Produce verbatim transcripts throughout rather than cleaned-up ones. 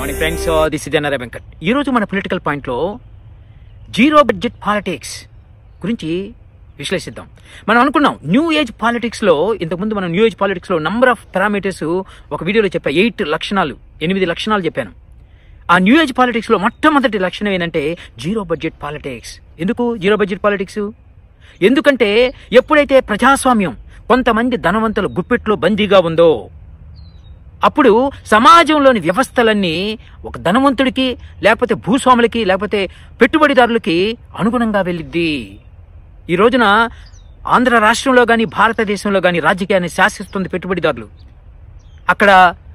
Morning friends, this is Janara Venkat. ఈరోజు మన political పాయింట్లో జీరో బడ్జెట్ పాలిటిక్స్ గురించి విశ్లేషిద్దాం. మనం అనుకున్నాం న్యూ ఏజ్ పాలిటిక్స్లో, ఇంతకుముందు మనం న్యూ ఏజ్ పాలిటిక్స్లో నంబర్ ఆఫ్ పారామీటర్స్ ఒక వీడియోలో చెప్పా, ఎయిట్ లక్షణాలు ఎనిమిది లక్షణాలు చెప్పాను. ఆ న్యూ ఏజ్ పాలిటిక్స్లో మొట్టమొదటి లక్షణం ఏంటంటే జీరో బడ్జెట్ పాలిటిక్స్. ఎందుకు జీరో బడ్జెట్ పాలిటిక్స్? ఎందుకంటే ఎప్పుడైతే ప్రజాస్వామ్యం కొంతమంది ధనవంతుల గుప్పెట్లో బందీగా ఉందో, అప్పుడు సమాజంలోని వ్యవస్థలన్నీ ఒక ధనవంతుడికి, లేకపోతే భూస్వాములకి, లేకపోతే పెట్టుబడిదారులకి అనుగుణంగా వెళ్ళిద్ది. ఈ రోజున ఆంధ్ర రాష్ట్రంలో కానీ భారతదేశంలో కానీ రాజకీయాన్ని శాసిస్తుంది పెట్టుబడిదారులు. అక్కడ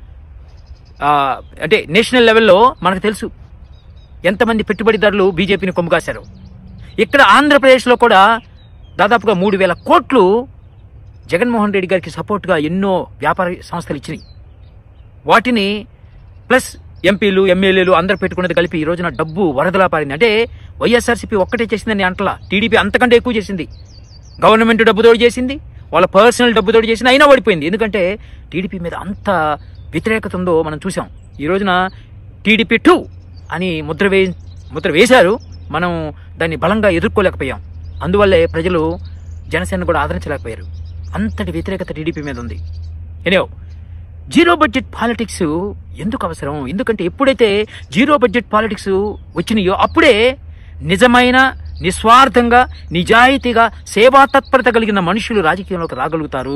అంటే నేషనల్ లెవెల్లో మనకు తెలుసు ఎంతమంది పెట్టుబడిదారులు బీజేపీని కొమ్ముగాశారు. ఇక్కడ ఆంధ్రప్రదేశ్లో కూడా దాదాపుగా మూడు వేల కోట్లు జగన్మోహన్ రెడ్డి గారికి సపోర్ట్గా ఎన్నో వ్యాపార సంస్థలు ఇచ్చినాయి. వాటిని ప్లస్ ఎంపీలు ఎమ్మెల్యేలు అందరు పెట్టుకున్నది కలిపి ఈ రోజున డబ్బు వరదలా పారింది. అంటే వైఎస్ఆర్సీపీ ఒక్కటే చేసిందని అంటలా, టీడీపీ అంతకంటే ఎక్కువ చేసింది. గవర్నమెంట్ డబ్బుతోడు చేసింది, వాళ్ళ పర్సనల్ డబ్బుతోడు చేసింది, అయినా ఓడిపోయింది. ఎందుకంటే టీడీపీ మీద అంత వ్యతిరేకత ఉందో మనం చూసాం. ఈ రోజున టీడీపీ టూ అని ముద్ర వే ముద్ర వేశారు. మనం దాన్ని బలంగా ఎదుర్కోలేకపోయాం. అందువల్లే ప్రజలు జనసేన కూడా ఆదరించలేకపోయారు. అంతటి వ్యతిరేకత టీడీపీ మీద ఉంది. ఎనియో జీరో బడ్జెట్ పాలిటిక్స్ ఎందుకు అవసరం? ఎందుకంటే ఎప్పుడైతే జీరో బడ్జెట్ పాలిటిక్స్ వచ్చినాయో అప్పుడే నిజమైన, నిస్వార్థంగా, నిజాయితీగా, సేవా తత్పరత కలిగిన మనుషులు రాజకీయంలోకి రాగలుగుతారు.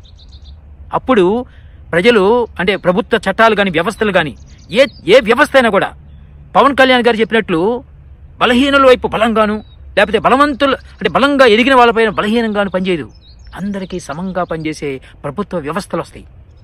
అప్పుడు ప్రజలు అంటే ప్రభుత్వ చట్టాలు కానీ వ్యవస్థలు కానీ ఏ ఏ వ్యవస్థ అయినా కూడా పవన్ కళ్యాణ్ గారు చెప్పినట్లు బలహీనుల వైపు బలంగాను, లేకపోతే బలవంతులు అంటే బలంగా ఎదిగిన వాళ్ళపైన బలహీనంగాను పనిచేయదు. అందరికీ సమంగా పనిచేసే ప్రభుత్వ వ్యవస్థలు వస్తాయి.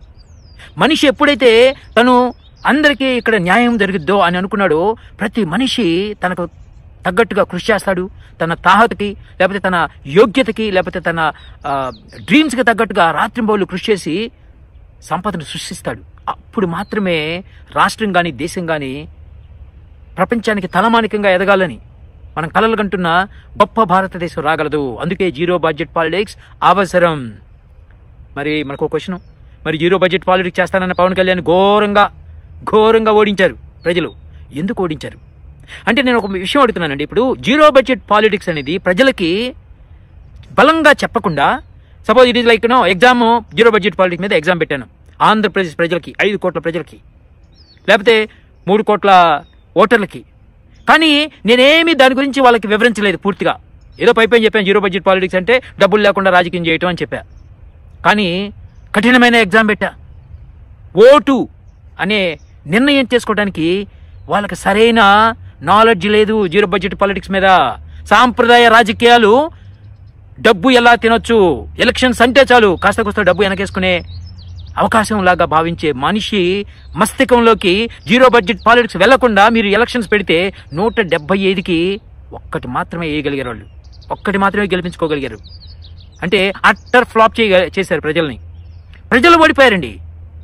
మనిషి ఎప్పుడైతే తను అందరికీ ఇక్కడ న్యాయం జరుగుద్దో అని అనుకున్నాడో, ప్రతి మనిషి తనకు తగ్గట్టుగా కృషి చేస్తాడు. తన తాహతకి, లేకపోతే తన యోగ్యతకి, లేకపోతే తన డ్రీమ్స్కి తగ్గట్టుగా రాత్రింబౌళ్ళు కృషి చేసి సంపదను సృష్టిస్తాడు. అప్పుడు మాత్రమే రాష్ట్రం కానీ దేశం కానీ ప్రపంచానికి తలమానికంగా ఎదగాలని మనం కలలు కంటున్న గొప్ప భారతదేశం రాగలదు. అందుకే జీరో బడ్జెట్ పాలిటిక్స్ అవసరం. మరి మనకు క్వశ్చన్, మరి జీరో బడ్జెట్ పాలిటిక్స్ చేస్తానన్న పవన్ కళ్యాణ్ ఘోరంగా ఘోరంగా ఓడించారు ప్రజలు. ఎందుకు ఓడించారు అంటే నేను ఒక విషయం అడుగుతున్నానండి. ఇప్పుడు జీరో బడ్జెట్ పాలిటిక్స్ అనేది ప్రజలకి బలంగా చెప్పకుండా, suppose it is like no exam, zero budget politics మీద ఎగ్జామ్ పెట్టాను ఆంధ్రప్రదేశ్ ప్రజలకి, ఐదు కోట్ల ప్రజలకి, లేకపోతే మూడు కోట్ల ఓటర్లకి. కానీ నేనేమి దాని గురించి వాళ్ళకి వివరించలేదు పూర్తిగా. ఏదో పైపైన చెప్పాను జీరో బడ్జెట్ పాలిటిక్స్ అంటే డబ్బులు లేకుండా రాజకీయం చేయటం అని చెప్పా. కానీ కఠినమైన ఎగ్జామ్ పెట్టా. ఓటు అనే నిర్ణయం చేసుకోవడానికి వాళ్ళకి సరైన నాలెడ్జ్ లేదు జీరో బడ్జెట్ పాలిటిక్స్ మీద. సాంప్రదాయ రాజకీయాలు డబ్బు ఎలా తినొచ్చు, ఎలక్షన్స్ అంటే చాలు కాస్త కోస్త డబ్బు వెనకేసుకునే అవకాశం లాగా భావించే మనిషి మస్తికంలోకి జీరో బడ్జెట్ పాలిటిక్స్ వెళ్లకుండా మీరు ఎలక్షన్స్ పెడితే నూట డెబ్బై ఐదుకి ఒక్కటి మాత్రమే వేయగలిగారు వాళ్ళు, ఒక్కటి మాత్రమే గెలిపించుకోగలిగారు. అంటే అట్టర్ ఫ్లాప్ చేయ చేశారు ప్రజల్ని. ప్రజలు ఓడిపోయారండి.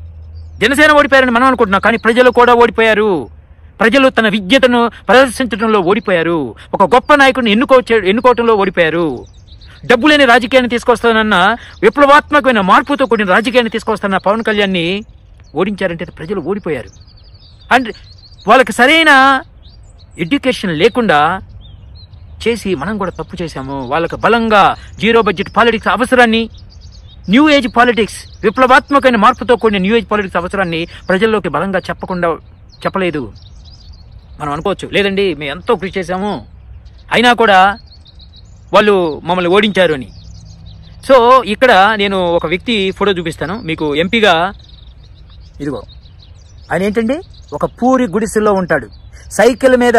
జనసేన ఓడిపోయారని మనం అనుకుంటున్నాం, కానీ ప్రజలు కూడా ఓడిపోయారు. ప్రజలు తన విద్యతను ప్రదర్శించడంలో ఓడిపోయారు. ఒక గొప్ప నాయకుడిని ఎన్నుకో ఎన్నుకోవటంలో ఓడిపోయారు. డబ్బు లేని రాజకీయాన్ని తీసుకొస్తానన్న, విప్లవాత్మకమైన మార్పుతో కూడిన రాజకీయాన్ని తీసుకొస్తానన్న పవన్ కళ్యాణ్ని ఓడించారంటే ప్రజలు ఓడిపోయారు. అండ్ వాళ్ళకి సరైన ఎడ్యుకేషన్ లేకుండా చేసి మనం కూడా తప్పు చేశాము. వాళ్ళకి బలంగా జీరో బడ్జెట్ పాలిటిక్స్ అవసరాన్ని, న్యూ ఏజ్ పాలిటిక్స్, విప్లవాత్మకమైన మార్పుతో కూడిన న్యూ ఏజ్ పాలిటిక్స్ అవసరాన్ని ప్రజల్లోకి బలంగా చెప్పకుండా చెప్పలేదు. మనం అనుకోవచ్చు లేదండి మేము ఎంతో కృషి చేశాము అయినా కూడా వాళ్ళు మమ్మల్ని ఓడించారు అని. సో ఇక్కడ నేను ఒక వ్యక్తి ఫోటో చూపిస్తాను మీకు. ఎంపీగా ఇదిగో ఆయన ఏంటండి, ఒక పూరి గుడిసెల్లో ఉంటాడు. సైకిల్ మీద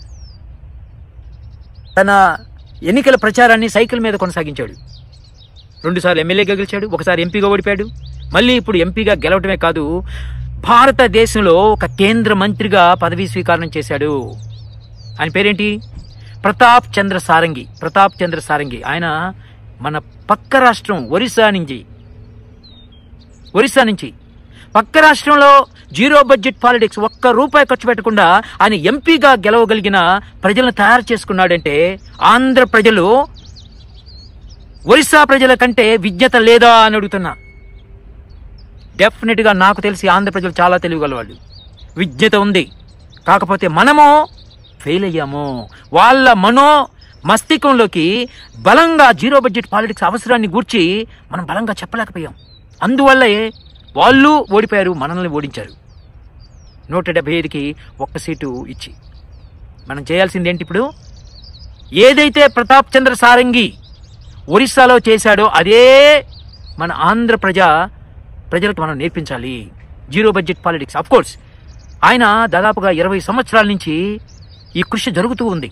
తన ఎన్నికల ప్రచారాన్ని సైకిల్ మీద కొనసాగించాడు. రెండుసార్లు ఎమ్మెల్యేగా గెలిచాడు, ఒకసారి ఎంపీగా ఓడిపోయాడు. మళ్ళీ ఇప్పుడు ఎంపీగా గెలవటమే కాదు, భారతదేశంలో ఒక కేంద్ర మంత్రిగా పదవీ స్వీకారం చేశాడు. ఆయన పేరేంటి? ప్రతాప్ చంద్ర సారంగి. ప్రతాప్ చంద్ర సారంగి ఆయన మన పక్క రాష్ట్రం ఒరిస్సా నుంచి ఒరిస్సా నుంచి పక్క రాష్ట్రంలో జీరో బడ్జెట్ పాలిటిక్స్ ఒక్క రూపాయి ఖర్చు పెట్టకుండా ఆయన ఎంపీగా గెలవగలిగిన ప్రజలను తయారు చేసుకున్నాడంటే ఆంధ్ర ప్రజలు ఒరిస్సా ప్రజల కంటే విజ్ఞత లేదా అని అడుగుతున్నా. డెఫినెట్గా నాకు తెలిసి ఆంధ్ర ప్రజలు చాలా తెలివిగల వాళ్ళు. విజ్ఞత ఉంది. కాకపోతే మనము ఫెయిల్ అయ్యాము. వాళ్ళ మనో మస్తికంలోకి బలంగా జీరో బడ్జెట్ పాలిటిక్స్ అవసరాన్ని గూర్చి మనం బలంగా చెప్పలేకపోయాం. అందువల్లే వాళ్ళు ఓడిపోయారు, మనల్ని ఓడించారు. నూట డెబ్బై ఐదుకి ఒక్క సీటు ఇచ్చి మనం చేయాల్సింది ఏంటి? ఇప్పుడు ఏదైతే ప్రతాప్ చంద్ర సారంగి ఒరిస్సాలో చేశాడో అదే మన ఆంధ్ర ప్రజా ప్రజలకు మనం నేర్పించాలి. Zero budget politics. Of course ఆయన దాదాపుగా ఇరవై సంవత్సరాల నుంచి ఈ కృషి జరుగుతూ ఉంది.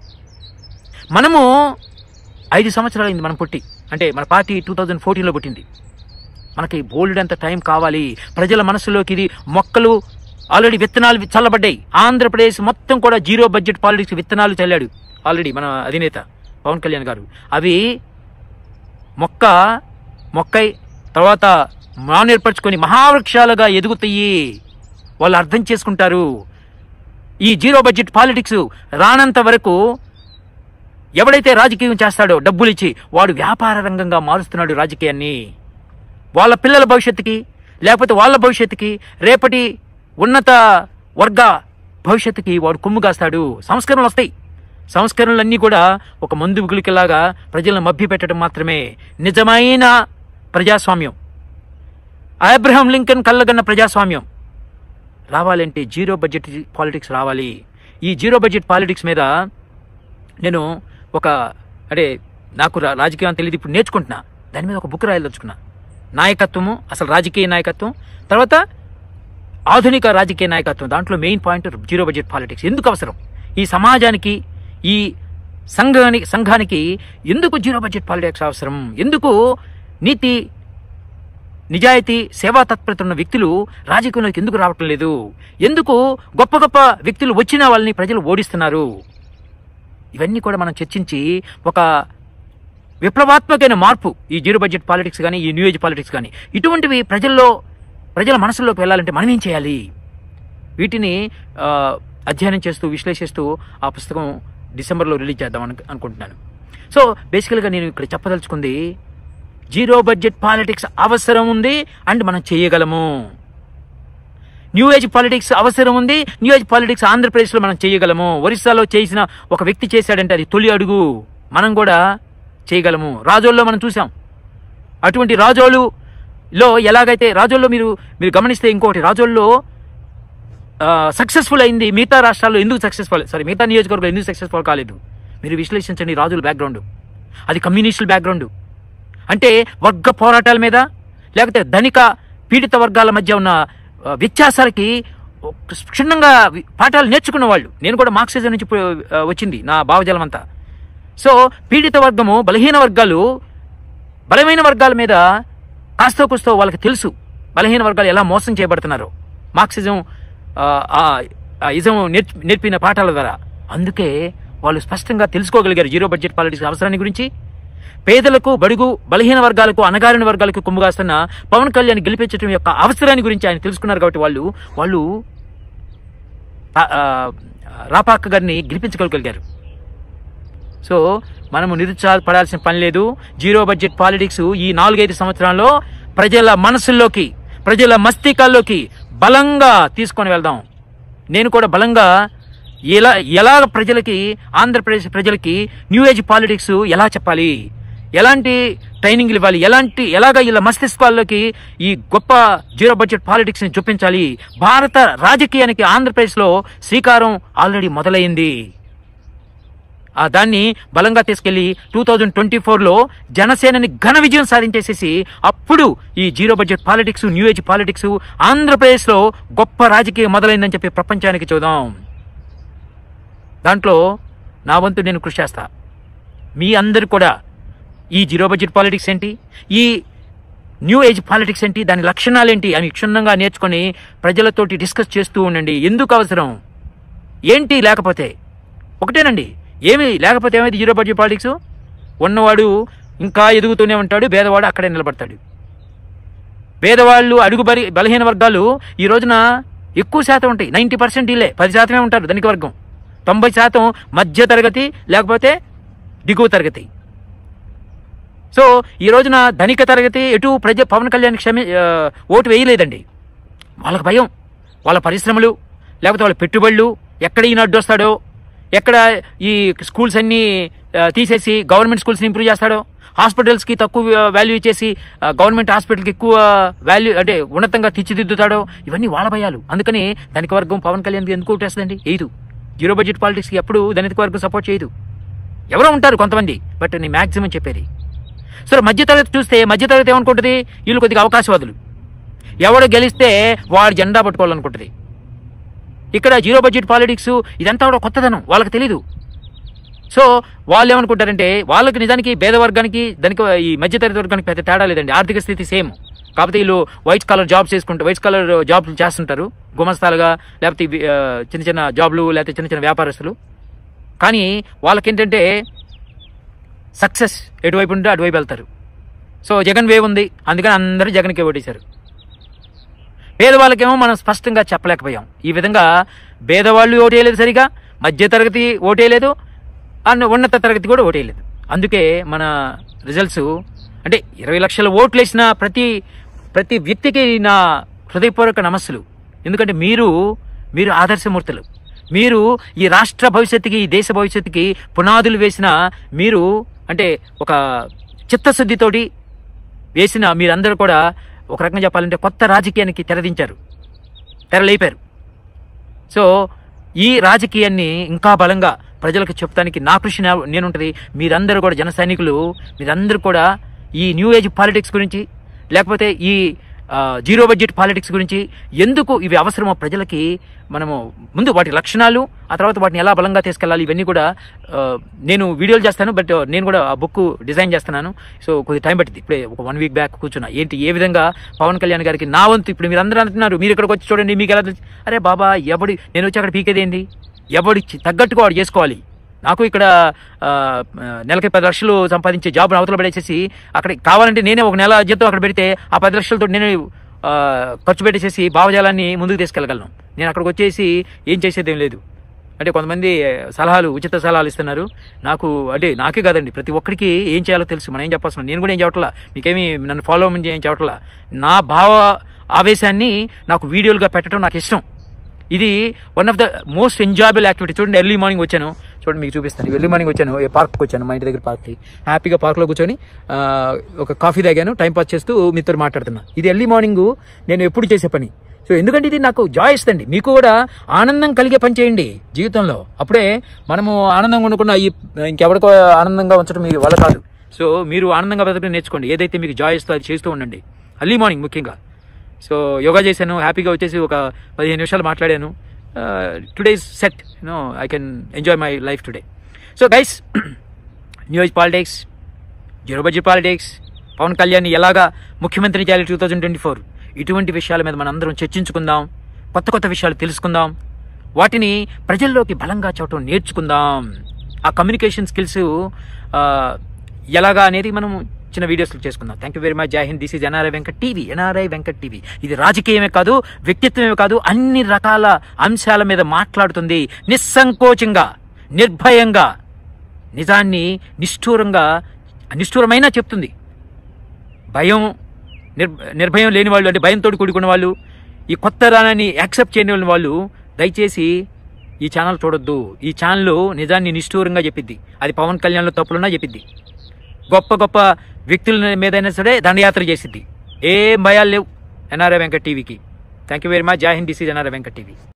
మనము ఐదు సంవత్సరాలైంది మనం పుట్టి, అంటే మన పార్టీ టూ థౌజండ్ ఫోర్టీన్లో పుట్టింది. మనకి బోల్డ్ అంత టైం కావాలి. ప్రజల మనసులోకి ఇది మొక్కలు ఆల్రెడీ విత్తనాలు చల్లబడ్డాయి. ఆంధ్రప్రదేశ్ మొత్తం కూడా జీరో బడ్జెట్ పాలిటిక్స్ విత్తనాలు చల్లాడు ఆల్రెడీ మన అధినేత పవన్ కళ్యాణ్ గారు. అవి మొక్క మొక్కై తర్వాత మానేర్పరచుకొని మహావృక్షాలుగా ఎదుగుతాయి. వాళ్ళు అర్థం చేసుకుంటారు. ఈ జీరో బడ్జెట్ పాలిటిక్స్ రానంత వరకు ఎవడైతే రాజకీయం చేస్తాడో డబ్బులు ఇచ్చి వాడు వ్యాపార రంగంగా మారుస్తున్నాడు రాజకీయాన్ని. వాళ్ళ పిల్లల భవిష్యత్తుకి లేకపోతే వాళ్ళ భవిష్యత్తుకి రేపటి ఉన్నత వర్గ భవిష్యత్తుకి వాడు కొమ్ము కాస్తాడు. సంస్కరణలు వస్తాయి. సంస్కరణలన్నీ కూడా ఒక మందు గుళికలాగా ప్రజలను మభ్య పెట్టడం మాత్రమే నిజమైన ప్రజాస్వామ్యం. అబ్రహాం లింకన్ కళ్ళగన్న ప్రజాస్వామ్యం రావాలంటే జీరో బడ్జెట్ పాలిటిక్స్ రావాలి. ఈ జీరో బడ్జెట్ పాలిటిక్స్ మీద నేను ఒక అంటే నాకు రాజకీయం తెలియదు, ఇప్పుడు నేర్చుకుంటున్నా. దాని మీద ఒక బుక్ రాయదలుచుకున్నా. నాయకత్వము, అసలు రాజకీయ నాయకత్వం, తర్వాత ఆధునిక రాజకీయ నాయకత్వం. దాంట్లో main point zero budget politics ఎందుకు అవసరం, ఈ సమాజానికి ఈ సంఘానికి సంఘానికి ఎందుకు జీరో బడ్జెట్ పాలిటిక్స్ అవసరం, ఎందుకు నీతి నిజాయితీ సేవా తత్పరత ఉన్న వ్యక్తులు రాజకీయంలోకి ఎందుకు రావటం లేదు, ఎందుకు గొప్ప గొప్ప వ్యక్తులు వచ్చిన వాళ్ళని ప్రజలు ఓడిస్తున్నారు. ఇవన్నీ కూడా మనం చర్చించి ఒక విప్లవాత్మకమైన మార్పు ఈ జీరో బడ్జెట్ పాలిటిక్స్ కానీ ఈ న్యూ ఏజ్ పాలిటిక్స్ కానీ ఇటువంటివి ప్రజల్లో ప్రజల మనసుల్లోకి వెళ్ళాలంటే మనం ఏం చేయాలి, వీటిని అధ్యయనం చేస్తూ విశ్లేషిస్తూ ఆ పుస్తకం డిసెంబర్లో రిలీజ్ చేద్దాం అను అనుకుంటున్నాను. సో బేసికల్గా నేను ఇక్కడ చెప్పదలుచుకుంది జీరో బడ్జెట్ పాలిటిక్స్ అవసరం ఉంది అండ్ మనం చేయగలము. న్యూ ఏజ్ పాలిటిక్స్ అవసరం ఉంది, న్యూ ఏజ్ పాలిటిక్స్ ఆంధ్రప్రదేశ్లో మనం చేయగలము. ఒరిస్సాలో చేసిన ఒక వ్యక్తి చేశాడంటే అది తొలి అడుగు. మనం కూడా చేయగలము. రాజోల్లో మనం చూసాం. అటువంటి రాజోలులో ఎలాగైతే రాజోల్లో మీరు మీరు గమనిస్తే ఇంకోటి, రాజోల్లో సక్సెస్ఫుల్ అయింది, మిగతా రాష్ట్రాల్లో ఎందుకు సక్సెస్ఫుల్ సారీ మిగతా నియోజకవర్గాలు ఎందుకు సక్సెస్ఫుల్ కాలేదు మీరు విశ్లేషించండి. రాజుల బ్యాక్గ్రౌండ్ అది కమ్యూనిస్టుల బ్యాక్గ్రౌండ్. అంటే వర్గ పోరాటాల మీద లేకపోతే ధనిక పీడిత వర్గాల మధ్య ఉన్న వ్యత్యాసాలకి క్షుణ్ణంగా పాఠాలు నేర్చుకున్న వాళ్ళు. నేను కూడా మార్క్సిజం నుంచి వచ్చింది నా భావజాలం అంతా. సో పీడిత వర్గము బలహీన వర్గాలు బలమైన వర్గాల మీద కాస్తో కూస్తో వాళ్ళకి తెలుసు బలహీన వర్గాలు ఎలా మోసం చేయబడుతున్నారు మార్క్సిజం ఇజం నేర్పిన పాఠాల ద్వారా. అందుకే వాళ్ళు స్పష్టంగా తెలుసుకోగలిగారు జీరో బడ్జెట్ పాలిటిక్స్ అవసరాన్ని గురించి. పేదలకు బడుగు బలహీన వర్గాలకు అణగారిన వర్గాలకు కొమ్ముగాస్తున్న పవన్ కళ్యాణ్ గెలిపించడం యొక్క అవసరాన్ని గురించి ఆయన తెలుసుకున్నారు. కాబట్టి వాళ్ళు వాళ్ళు రాపాక గారిని గెలిపించగలిగారు. సో మనము నిరుత్సాహపడాల్సిన పని లేదు. జీరో బడ్జెట్ పాలిటిక్స్ ఈ నాలుగైదు సంవత్సరాల్లో ప్రజల మనసుల్లోకి ప్రజల మస్తికాల్లోకి బలంగా తీసుకొని వెళ్దాం. నేను కూడా బలంగా ఎలా ఎలా ప్రజలకి ఆంధ్రప్రదేశ్ ప్రజలకి న్యూ ఏజ్ పాలిటిక్స్ ఎలా చెప్పాలి, ఎలాంటి ట్రైనింగ్లు ఇవ్వాలి, ఎలాంటి ఎలాగ ఇలా మస్తిష్కాల్లోకి ఈ గొప్ప జీరో బడ్జెట్ పాలిటిక్స్ని చూపించాలి. భారత రాజకీయానికి ఆంధ్రప్రదేశ్లో శ్రీకారం ఆల్రెడీ మొదలైంది. ఆ దాన్ని బలంగా తీసుకెళ్లి టూ థౌజండ్ ట్వంటీ ఫోర్లో జనసేనని ఘన విజయం సాధించేసేసి అప్పుడు ఈ zero budget politics new age politics ఆంధ్రప్రదేశ్లో గొప్ప రాజకీయం మొదలైందని చెప్పి ప్రపంచానికి చూద్దాం. దాంట్లో నా వంతు నేను కృషి చేస్తా. మీ అందరు కూడా ఈ జీరో బడ్జెట్ పాలిటిక్స్ ఏంటి, ఈ న్యూ ఏజ్ పాలిటిక్స్ ఏంటి, దాని లక్షణాలు ఏంటి అని క్షుణ్ణంగా నేర్చుకొని ప్రజలతోటి డిస్కస్ చేస్తూ ఉండండి. ఎందుకు అవసరం ఏంటి, లేకపోతే ఒకటేనండి, ఏమి లేకపోతే ఏమైంది జీరో బడ్జెట్ పాలిటిక్స్. ఉన్నవాడు ఇంకా ఎదుగుతూనే ఉంటాడు, పేదవాడు అక్కడే నిలబడతాడు. పేదవాళ్ళు అడుగు బలి బలహీన వర్గాలు ఈ రోజున ఎక్కువ శాతం ఉంటాయి. నైంటీ పర్సెంట్ ఇల్లే, పది శాతమే ఉంటారు ధనిక వర్గం. తొంభై శాతం మధ్య తరగతి లేకపోతే దిగువ తరగతి. సో ఈ రోజున ధనిక తరగతి ఎటు ప్రజ పవన్ కళ్యాణ్ క్షమి ఓటు వేయలేదండి. వాళ్ళకి భయం, వాళ్ళ పరిశ్రమలు లేకపోతే వాళ్ళ పెట్టుబడులు, ఎక్కడ ఈయన అడ్డొస్తాడో, ఎక్కడ ఈ స్కూల్స్ అన్నీ తీసేసి గవర్నమెంట్ స్కూల్స్ని ఇంప్రూవ్ చేస్తాడో, హాస్పిటల్స్కి తక్కువ వాల్యూ ఇచ్చేసి గవర్నమెంట్ హాస్పిటల్కి ఎక్కువ వాల్యూ అంటే ఉన్నతంగా తీర్చిదిద్దుతాడో, ఇవన్నీ వాళ్ళ భయాలు. అందుకని ధనిక వర్గం పవన్ కళ్యాణ్ ఎందుకు ఓటేస్తుందండి? వేయదు. జీరో బడ్జెట్ పాలిటిక్స్కి ఎప్పుడు ధనిక వర్గం సపోర్ట్ చేయదు. ఎవరో ఉంటారు కొంతమంది, బట్ నేను మ్యాక్సిమం చెప్పేది. సరే, మధ్యతరగతి చూస్తే మధ్యతరగతి ఏమనుకుంటుంది? వీళ్ళు కొద్దిగా అవకాశవాదులు, ఎవడు గెలిస్తే వాడు జెండా పట్టుకోవాలనుకుంటుంది. ఇక్కడ జీరో బడ్జెట్ పాలిటిక్స్ ఇదంతా కూడా కొత్తదనం, వాళ్ళకి తెలీదు. సో వాళ్ళు ఏమనుకుంటారంటే, వాళ్ళకి నిజానికి పేద వర్గానికి దానికి ఈ మధ్యతరగతి వర్గానికి పెద్ద తేడా లేదండి, ఆర్థిక స్థితి సేమ్. కాకపోతే వీళ్ళు వైట్ కలర్ జాబ్స్ చేసుకుంటారు, వైట్ కలర్ జాబ్లు చేస్తుంటారు, గుమస్తాలుగా, లేకపోతే చిన్న చిన్న జాబ్లు, లేకపోతే చిన్న చిన్న వ్యాపారస్తులు. కానీ వాళ్ళకేంటంటే సక్సెస్ ఎటువైపు ఉంటే అటువైపు వెళ్తారు. సో జగన్ వేవ్ ఉంది, అందుకని అందరూ జగన్కే ఓటేశారు. పేదవాళ్ళకేమో మనం స్పష్టంగా చెప్పలేకపోయాం. ఈ విధంగా పేదవాళ్ళు ఓటేయలేదు సరిగా, మధ్యతరగతి ఓటేయలేదు, అన్న ఉన్నత తరగతి కూడా ఓటేయలేదు. అందుకే మన రిజల్ట్స్ అంటే ఇరవై లక్షల ఓట్లు వేసిన ప్రతి ప్రతి వ్యక్తికి నా హృదయపూర్వక నమస్సులు. ఎందుకంటే మీరు మీరు ఆదర్శమూర్తులు. మీరు ఈ రాష్ట్ర భవిష్యత్తుకి, ఈ దేశ భవిష్యత్తుకి పునాదులు వేసిన మీరు, అంటే ఒక చిత్తశుద్ధితోటి వేసిన మీరందరూ కూడా ఒక రకంగా చెప్పాలంటే కొత్త రాజకీయానికి తెరదించారు, తెరలేపారు. సో ఈ రాజకీయాన్ని ఇంకా బలంగా ప్రజలకు చెప్తానికి నా కృషి నేనుంటుంది. మీరందరూ కూడా జన సైనికులు, మీరందరూ కూడా ఈ న్యూ ఏజ్ పాలిటిక్స్ గురించి, లేకపోతే ఈ జీరో బడ్జెట్ పాలిటిక్స్ గురించి ఎందుకు ఇవి అవసరమో ప్రజలకి మనము ముందు వాటి లక్షణాలు, ఆ తర్వాత వాటిని ఎలా బలంగా తీసుకెళ్ళాలి, ఇవన్నీ కూడా నేను వీడియోలు చేస్తాను. బట్ నేను కూడా ఆ బుక్ డిజైన్ చేస్తున్నాను. సో కొద్ది టైం పట్టింది. ఇప్పుడే ఒక వన్ వీక్ బ్యాక్ కూర్చున్నా, ఏంటి ఏ విధంగా పవన్ కళ్యాణ్ గారికి నా వంతు. ఇప్పుడు మీరు అందరూ అంటున్నారు, మీరు ఇక్కడికి వచ్చి చూడండి, మీకు ఎలా, అరే బాబా ఎవడి నేను వచ్చి అక్కడ పీకేదేంటి, ఎవడిచ్చి తగ్గట్టుగా వాడు చేసుకోవాలి. నాకు ఇక్కడ నెలకి పది లక్షలు సంపాదించే జాబ్ను అవతల పడేసేసి అక్కడ కావాలంటే నేనే ఒక నెల జీతం అక్కడ పెడితే ఆ పది లక్షలతో నేనే ఖర్చు పెట్టేసేసి భావజాలాన్ని ముందుకు తీసుకెళ్ళగలను. నేను అక్కడికి వచ్చేసి ఏం చేసేదేం లేదు. అంటే కొంతమంది సలహాలు, ఉచిత సలహాలు ఇస్తున్నారు నాకు. అంటే నాకే కాదండి, ప్రతి ఒక్కరికి ఏం చేయాలో తెలుసు. మనం ఏం చెప్పాల్సిన, నేను కూడా ఏం చెప్పట్లా, మీకేమీ నన్ను ఫాలో అవ్వమని ఏం చెప్పట్లా. నా భావ ఆవేశాన్ని నాకు వీడియోలుగా పెట్టడం నాకు ఇష్టం. ఇది one of the most enjoyable activity. చూడండి, ఎర్లీ మార్నింగ్ వచ్చాను, చూడండి మీకు చూపిస్తాను. ఎర్లీ మార్నింగ్ వచ్చాను, పార్క్కి వచ్చాను, మా ఇంటి దగ్గర పార్క్కి. హ్యాపీగా పార్క్లో కూర్చొని ఒక కాఫీ తాగాను, టైంపాస్ చేస్తూ మీతో మాట్లాడుతున్నా. ఇది ఎర్లీ మార్నింగ్ నేను ఎప్పుడు చేసే పని. సో ఎందుకంటే ఇది నాకు జాయ్ ఇస్తుంది. మీకు కూడా ఆనందం కలిగే పని చేయండి జీవితంలో, అప్పుడే మనము ఆనందంగా ఉండకుండా ఈ ఇంకెవరికో ఆనందంగా ఉంచడం మీ వల్ల కాదు. సో మీరు ఆనందంగా బతకడం నేర్చుకోండి. ఏదైతే మీకు జాయ్ ఇస్తో అది చేస్తూ ఉండండి, ఎర్లీ మార్నింగ్ ముఖ్యంగా. సో యోగా చేశాను, హ్యాపీగా వచ్చేసి ఒక పదిహేను నిమిషాలు మాట్లాడాను. Today is set, you know I can enjoy my life today. So guys, new age politics, zero budget politics, Pawan Kalyan ఎలాగా ముఖ్యమంత్రి చేయాలి టూ థౌజండ్ ట్వంటీ ఫోర్ ఇటువంటి విషయాల మీద మనం అందరం చర్చించుకుందాం, కొత్త కొత్త విషయాలు తెలుసుకుందాం, వాటిని ప్రజల్లోకి బలంగా చెప్పడం నేర్చుకుందాం. ఆ కమ్యూనికేషన్ స్కిల్స్ ఎలాగా అనేది మనం చిన్న వీడియోస్లో చేసుకుందాం. Thank you very much. Jai Hind. This is NRI Venkat TV. NRI Venkat TV ఇది రాజకీయమే కాదు, వ్యక్తిత్వమే కాదు, అన్ని రకాల అంశాల మీద మాట్లాడుతుంది. నిస్సంకోచంగా, నిర్భయంగా, నిజాన్ని నిష్ఠూరంగా, నిష్ఠూరమైనా చెప్తుంది. భయం నిర్ నిర్భయం లేని వాళ్ళు, అంటే భయంతో కూడుకున్న వాళ్ళు, ఈ కొత్త రానాన్ని యాక్సెప్ట్ చేయని వాళ్ళు దయచేసి ఈ ఛానల్ చూడొద్దు. ఈ ఛానల్ నిజాన్ని నిష్ఠూరంగా చెప్పిద్ది. అది పవన్ కళ్యాణ్లో తప్పులున్నా చెప్పిద్ది. గొప్ప గొప్ప వ్యక్తుల మీదైనా సరే దండయాత్ర చేసిద్ది. ఏం భయాలు లేవు ఎన్ఆర్ఐ వెంకట్ టీవీకి. Thank you very much. Jai Hind. This is NRI Venkat TV.